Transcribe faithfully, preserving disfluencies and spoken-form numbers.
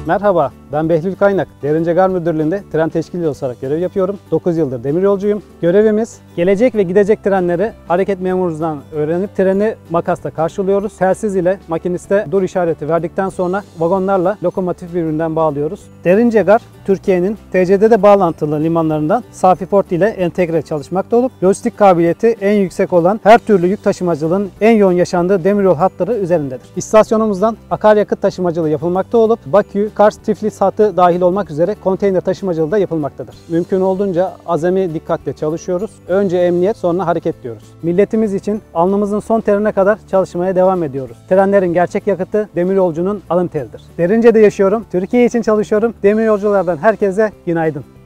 Merhaba, ben Behlül Kaynak. Derince Gar Müdürlüğü'nde tren teşkili olarak görev yapıyorum. dokuz yıldır demiryolcuyum. Görevimiz gelecek ve gidecek trenleri hareket memurundan öğrenip treni makasla karşılıyoruz. Telsiz ile makiniste dur işareti verdikten sonra vagonlarla lokomotif birbirinden bağlıyoruz. Derince Gar, Türkiye'nin T C D'de bağlantılı limanlarından Safi Port ile entegre çalışmakta olup lojistik kabiliyeti en yüksek olan her türlü yük taşımacılığın en yoğun yaşandığı demiryol hatları üzerindedir. İstasyonumuzdan akaryakıt taşımacılığı yapılmakta olup Bakü, Kars, Tiflis hattı dahil olmak üzere konteyner taşımacılığı da yapılmaktadır. Mümkün olduğunca azami dikkatle çalışıyoruz. Önce emniyet, sonra hareket diyoruz. Milletimiz için alnımızın son terine kadar çalışmaya devam ediyoruz. Trenlerin gerçek yakıtı demiryolcunun alın teridir. Derince'de yaşıyorum, Türkiye için çalışıyorum. Demiryolculardan herkese günaydın.